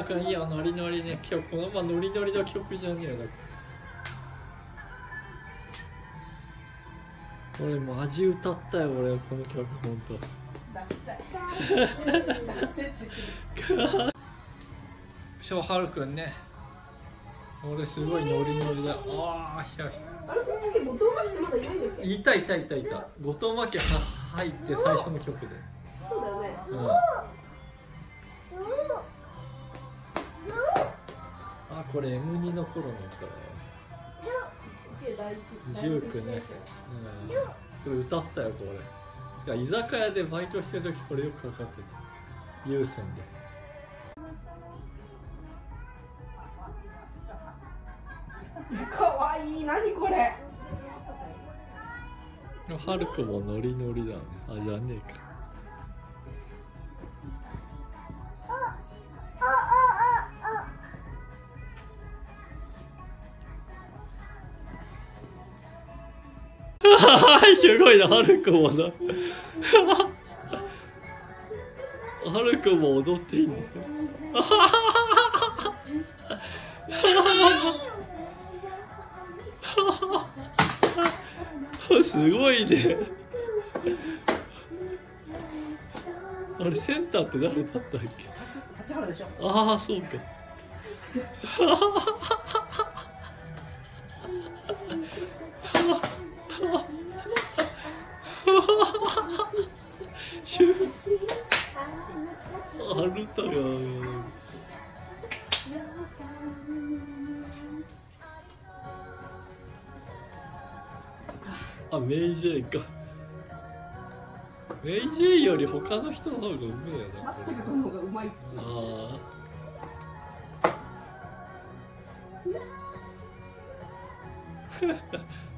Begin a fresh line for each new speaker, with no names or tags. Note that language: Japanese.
あくんいいよ、ノリノリね。今日このままノリノリの曲じゃねえよだ。俺マジ歌ったよ、俺この曲ほんと。しょうはるくんね、俺すごいノリノリだ。ああ、ひゃひゃ。
あれ、この時後藤真希まだいないんだっけ？
いたいたいたいた。後藤真希は入って最初の曲で。
そうだよね。
うん。あ、これ M2 の頃の歌だよ。ジュークね。うん。これ歌ったよこれ。居酒屋でバイトしてる時これよくかかってた。有線で。
かわいい、何これ。
はるくんもノリノリだね。あ、じゃねえか。すごいな、はるくんもな。はるくんも踊っていいね。すごいね。あれセンターって誰だったっけ？
指原でしょ。
ああ、そうか。あるたが。あ、メイジェイか。メイジェイより他の人の方がうめえな。
松坂君の方がうまい。
ああ。